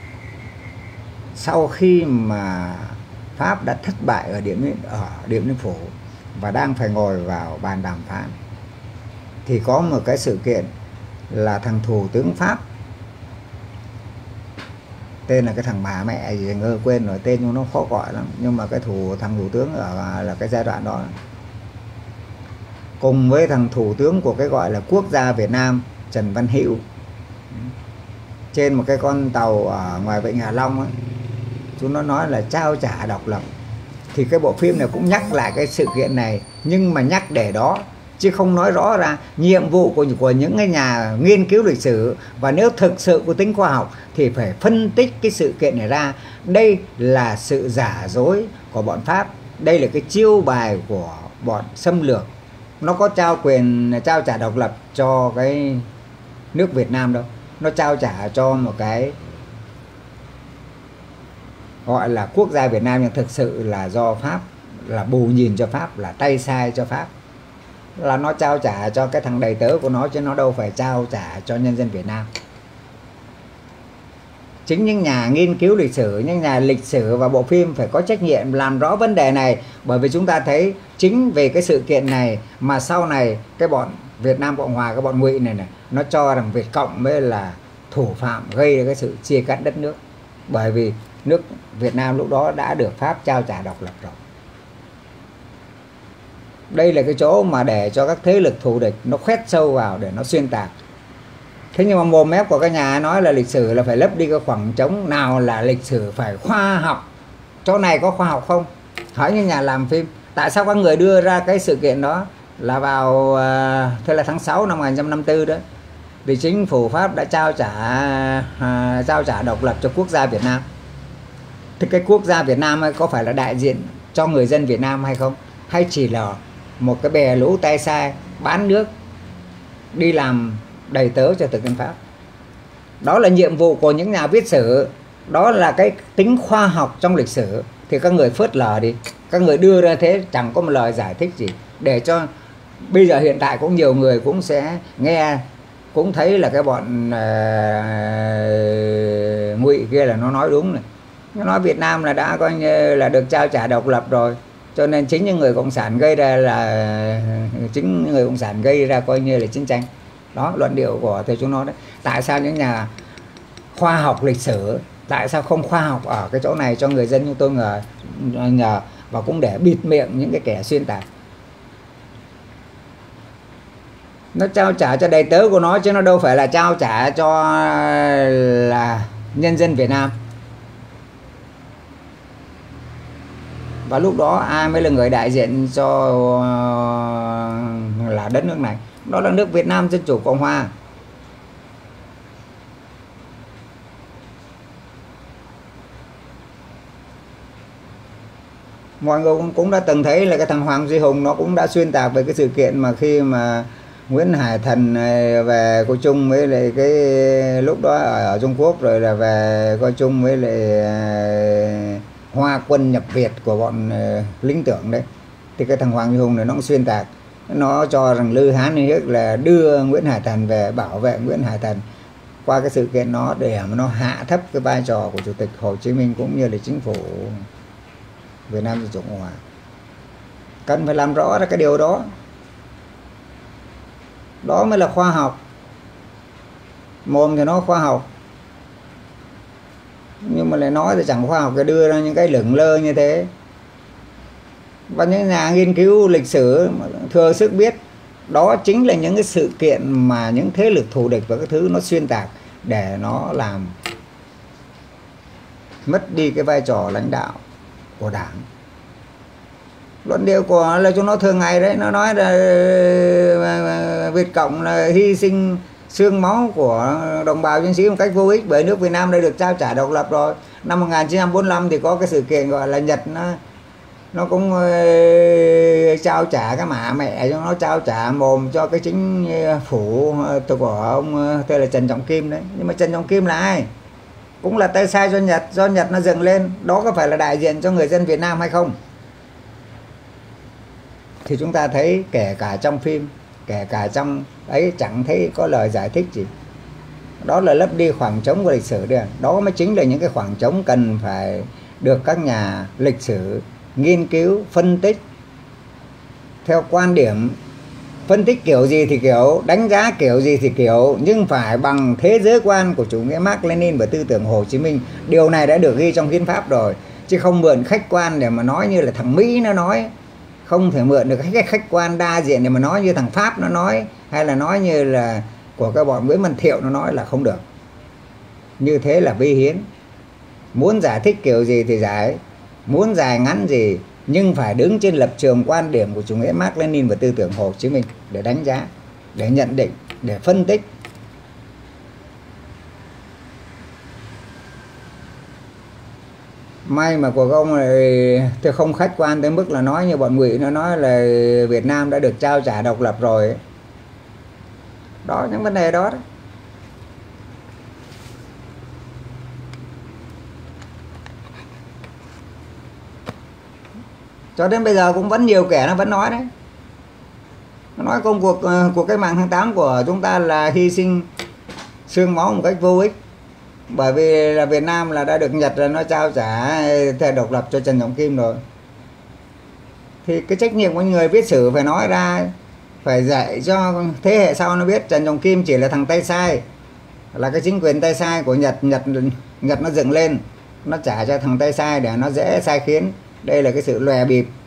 sau khi mà Pháp đã thất bại ở Điện Biên Phủ và đang phải ngồi vào bàn đàm phán, thì có một cái sự kiện là thằng thủ tướng Pháp, tên là cái thằng bà mẹ gì ngơ quên rồi tên, nhưng nó khó gọi lắm, nhưng mà cái thằng thủ tướng ở là cái giai đoạn đó, cùng với thằng thủ tướng của cái gọi là quốc gia Việt Nam Trần Văn Hữu, trên một cái con tàu ở ngoài Vịnh Hạ Long ấy, chúng nó nói là trao trả độc lập. Thì cái bộ phim này cũng nhắc lại cái sự kiện này, nhưng mà nhắc để đó chứ không nói rõ ra nhiệm vụ của những cái nhà nghiên cứu lịch sử. Và nếu thực sự có tính khoa học thì phải phân tích cái sự kiện này ra. Đây là sự giả dối của bọn Pháp, đây là cái chiêu bài của bọn xâm lược. Nó có trao trả độc lập cho cái nước Việt Nam đâu, nó trao trả cho một cái gọi là quốc gia Việt Nam, nhưng thực sự là do Pháp, là bù nhìn cho Pháp, là tay sai cho Pháp, là nó trao trả cho cái thằng đầy tớ của nó, chứ nó đâu phải trao trả cho nhân dân Việt Nam. Chính những nhà nghiên cứu lịch sử, những nhà lịch sử và bộ phim phải có trách nhiệm làm rõ vấn đề này. Bởi vì chúng ta thấy chính về cái sự kiện này mà sau này cái bọn Việt Nam Cộng Hòa, cái bọn ngụy này nó cho rằng Việt Cộng mới là thủ phạm gây ra cái sự chia cắt đất nước. Bởi vì nước Việt Nam lúc đó đã được Pháp trao trả độc lập rồi. Đây là cái chỗ mà để cho các thế lực thù địch nó khoét sâu vào để nó xuyên tạc. Thế nhưng mà mồm mép của các nhà nói là lịch sử là phải lấp đi cái khoảng trống. Nào là lịch sử phải khoa học, chỗ này có khoa học không? Hỏi những nhà làm phim, tại sao các người đưa ra cái sự kiện đó là vào thế là tháng 6 năm 1954 đó, vì chính phủ Pháp đã trao trả độc lập cho quốc gia Việt Nam. Thì cái quốc gia Việt Nam ấy có phải là đại diện cho người dân Việt Nam hay không? Hay chỉ là một cái bè lũ tay sai bán nước đi làm đầy tớ cho thực dân Pháp? Đó là nhiệm vụ của những nhà viết sử, đó là cái tính khoa học trong lịch sử. Thì các người phớt lờ đi, các người đưa ra thế chẳng có một lời giải thích gì, để cho bây giờ hiện tại cũng nhiều người cũng sẽ nghe, cũng thấy là cái bọn ngụy kia là nó nói đúng này. Nó nói Việt Nam là đã coi như là được trao trả độc lập rồi, cho nên chính những người cộng sản gây ra coi như là chiến tranh. Đó, luận điệu của thầy chúng nó đấy. Tại sao những nhà khoa học lịch sử, tại sao không khoa học ở cái chỗ này cho người dân như tôi nhờ, và cũng để bịt miệng những cái kẻ xuyên tạc. Nó trao trả cho đầy tớ của nó chứ nó đâu phải là trao trả cho là nhân dân Việt Nam. Và lúc đó ai mới là người đại diện cho là đất nước này? Đó là nước Việt Nam Dân Chủ Cộng Hòa. Mọi người cũng đã từng thấy là cái thằng Hoàng Duy Hùng nó cũng đã xuyên tạc về cái sự kiện mà khi mà Nguyễn Hải Thần về coi chung với lại cái lúc đó ở Trung Quốc, rồi là về coi chung với lại Hoa quân nhập Việt của bọn lính tưởng đấy. Thì cái thằng Hoàng Duy Hùng này nó cũng xuyên tạc, nó cho rằng Lư Hán Ni Hước là đưa Nguyễn Hải Thần về bảo vệ Nguyễn Hải Thần qua cái sự kiện nó, để mà nó hạ thấp cái vai trò của Chủ tịch Hồ Chí Minh cũng như là chính phủ Việt Nam Dân Chủ Cộng Hòa. Cần phải làm rõ ra cái điều đó. Đó mới là khoa học. Mồm thì nó khoa học, nhưng mà lại nói thì chẳng khoa học, cái đưa ra những cái lửng lơ như thế. Và những nhà nghiên cứu lịch sử thừa sức biết đó chính là những cái sự kiện mà những thế lực thù địch và các thứ nó xuyên tạc để nó làm mất đi cái vai trò lãnh đạo của Đảng. Luận điệu của là chúng nó thường ngày đấy, nó nói là Việt Cộng là hy sinh xương máu của đồng bào chiến sĩ một cách vô ích, bởi nước Việt Nam đã được trao trả độc lập rồi. Năm 1945 thì có cái sự kiện gọi là Nhật nó cũng trao trả cái mả mẹ cho nó, trao trả mồm cho cái chính phủ của ông tên là Trần Trọng Kim đấy. Nhưng mà Trần Trọng Kim là ai? Cũng là tay sai do Nhật nó dựng lên. Đó có phải là đại diện cho người dân Việt Nam hay không? Thì chúng ta thấy kể cả trong phim, kể cả trong ấy chẳng thấy có lời giải thích gì. Đó là lấp đi khoảng trống của lịch sử đấy. Đó mới chính là những cái khoảng trống cần phải được các nhà lịch sử nghiên cứu, phân tích theo quan điểm, phân tích kiểu gì thì kiểu, đánh giá kiểu gì thì kiểu, nhưng phải bằng thế giới quan của chủ nghĩa Mác Lênin và tư tưởng Hồ Chí Minh. Điều này đã được ghi trong hiến pháp rồi, chứ không mượn khách quan để mà nói như là thằng Mỹ nó nói. Không thể mượn được cái khách quan đa diện để mà nói như thằng Pháp nó nói, hay là nói như là của các bọn Nguyễn Văn Thiệu nó nói, là không được. Như thế là vi hiến. Muốn giải thích kiểu gì thì giải, muốn dài ngắn gì, nhưng phải đứng trên lập trường quan điểm của chủ nghĩa Mác Lênin và tư tưởng Hồ Chí Minh để đánh giá, để nhận định, để phân tích. May mà của ông này thì không khách quan tới mức là nói như bọn Ngụy nó nói là Việt Nam đã được trao trả độc lập rồi. Đó, những vấn đề đó đấy. Cho đến bây giờ cũng vẫn nhiều kẻ nó vẫn nói đấy. Nó nói công cuộc của cách mạng tháng 8 của chúng ta là hy sinh xương máu một cách vô ích, bởi vì là Việt Nam là đã được Nhật là nó trao trả thẻ độc lập cho Trần Trọng Kim rồi. Thì cái trách nhiệm của người viết sử phải nói ra, phải dạy cho thế hệ sau nó biết Trần Trọng Kim chỉ là thằng tay sai, là cái chính quyền tay sai của Nhật nó dựng lên, nó trả cho thằng tay sai để nó dễ sai khiến. Đây là cái sự lòe bịp